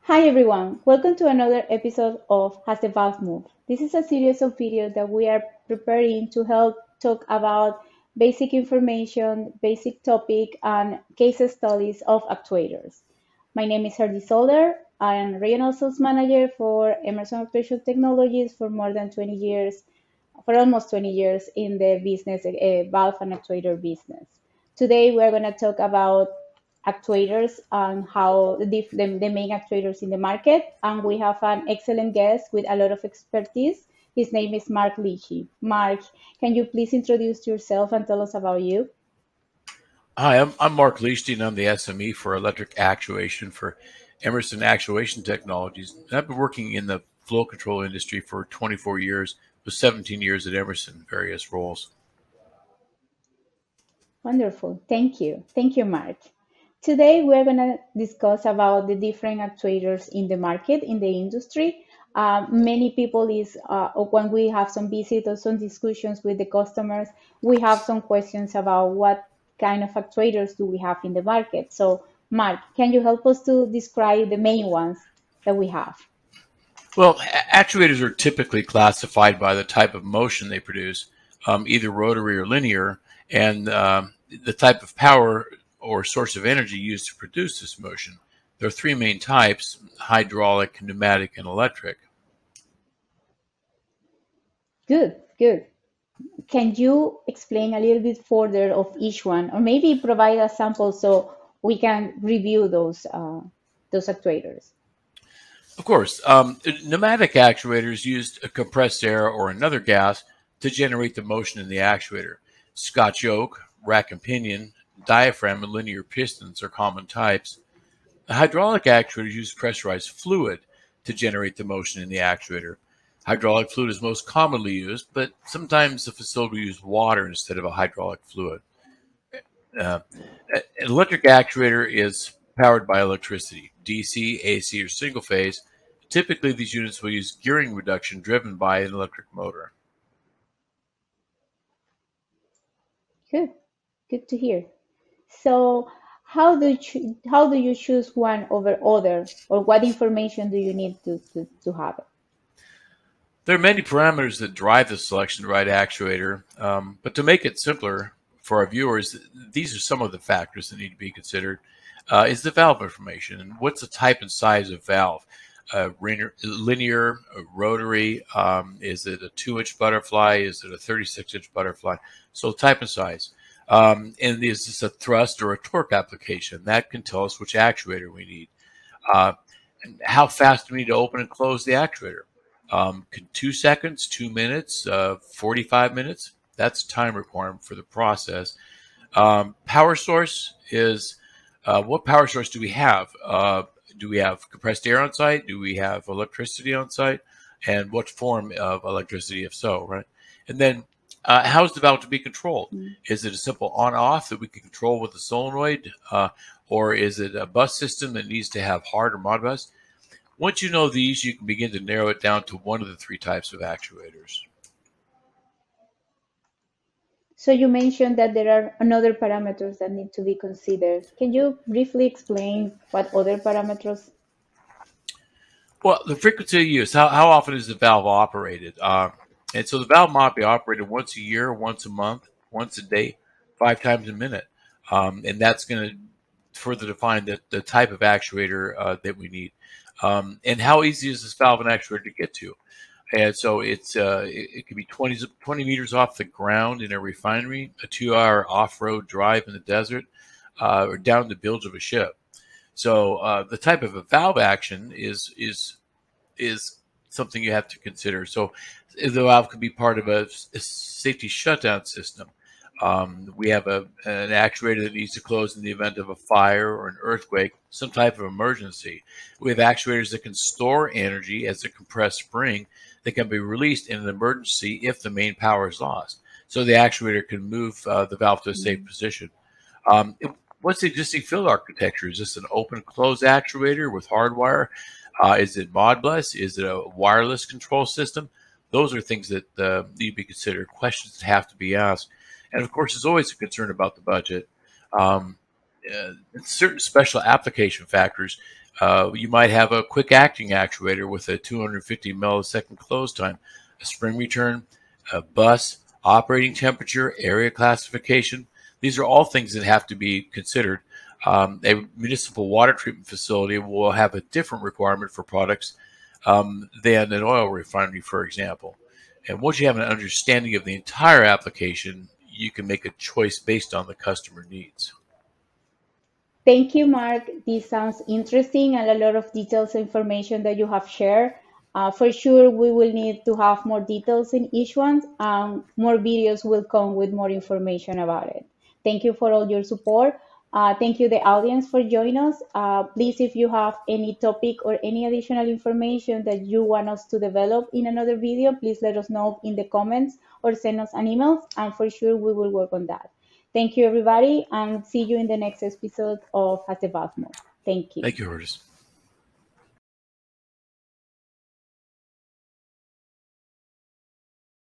Hi everyone, welcome to another episode of Has the Valve Moved? This is a series of videos that we are preparing to help talk about basic information, basic topic, and case studies of actuators. My name is Herdy Solder. I am Regional Sales Manager for Emerson Actuation Technologies for more than 20 years, for almost 20 years in the business, valve and actuator business. Today we're going to talk about actuators and how the main actuators in the market. And we have an excellent guest with a lot of expertise. His name is Mark Lichy. Mark, can you please introduce yourself and tell us about you? Hi, I'm Mark Leishstein. I'm the SME for electric actuation for Emerson Actuation Technologies. And I've been working in the flow control industry for 24 years, with 17 years at Emerson, various roles. Wonderful. Thank you. Thank you, Mark. Today we're going to discuss about the different actuators in the market, in the industry. Many people when we have some visits or some discussions with the customers, we have some questions about what kind of actuators do we have in the market. So, Mark, can you help us to describe the main ones that we have? Well, actuators are typically classified by the type of motion they produce, either rotary or linear, and the type of power or source of energy used to produce this motion. There are three main types: hydraulic, pneumatic, and electric. Good, good. Can you explain a little bit further of each one, or maybe provide a sample so we can review those actuators? Of course, pneumatic actuators used a compressed air or another gas to generate the motion in the actuator. Scotch yoke, rack and pinion, diaphragm, and linear pistons are common types. The hydraulic actuators use pressurized fluid to generate the motion in the actuator. Hydraulic fluid is most commonly used, but sometimes the facility uses water instead of a hydraulic fluid. Uh, an electric actuator is powered by electricity, DC, AC, or single phase. Typically, these units will use gearing reduction driven by an electric motor. Good, good to hear. So, how do you choose one over other, or what information do you need to have it? There are many parameters that drive the selection of the right actuator, but to make it simpler for our viewers, these are some of the factors that need to be considered. Is the valve information, and what's the type and size of valve? Linear, rotary, is it a 2-inch butterfly? Is it a 36-inch butterfly? So type and size. And is this a thrust or a torque application? That can tell us which actuator we need. Uh, and how fast do we need to open and close the actuator? 2 seconds, 2 minutes, 45 minutes? That's time requirement for the process. Power source is what power source do we have? Do we have compressed air on site? Do we have electricity on site? And what form of electricity, if so, right? And then how is the valve to be controlled? Is it a simple on-off that we can control with a solenoid? Or is it a bus system that needs to have hard or Modbus? Once you know these, you can begin to narrow it down to one of the three types of actuators. So you mentioned that there are another parameters that need to be considered. Can you briefly explain what other parameters? Well, the frequency of use, how often is the valve operated? And so the valve might be operated once a year, once a month, once a day, 5 times a minute. And that's going to further define the type of actuator that we need. And how easy is this valve and actuator to get to? And so it could be 20 meters off the ground in a refinery, a 2-hour off-road drive in the desert, or down the bilge of a ship. So the type of a valve action is something you have to consider. So the valve could be part of a safety shutdown system. We have an actuator that needs to close in the event of a fire or an earthquake, some type of emergency. We have actuators that can store energy as a compressed spring that can be released in an emergency if the main power is lost. So the actuator can move the valve to a safe position. What's the existing field architecture? Is this an open-close actuator with hardwire? Is it Modbus? Is it a wireless control system? Those are things that need to be considered, questions that have to be asked. And of course, there's always a concern about the budget. Certain special application factors You might have a quick acting actuator with a 250 millisecond close time, a spring return, a bus, operating temperature, area classification. These are all things that have to be considered. A municipal water treatment facility will have a different requirement for products than an oil refinery, for example. And once you have an understanding of the entire application, you can make a choice based on the customer needs. Thank you, Mark. This sounds interesting and a lot of details and information that you have shared. For sure, we will need to have more details in each one. More videos will come with more information about it. Thank you for all your support. Thank you, the audience, for joining us. Please, if you have any topic or any additional information that you want us to develop in another video, please let us know in the comments or send us an email, and for sure, we will work on that. Thank you, everybody, and see you in the next episode of Has the Bath Moved. Thank you. Thank you, Curtis.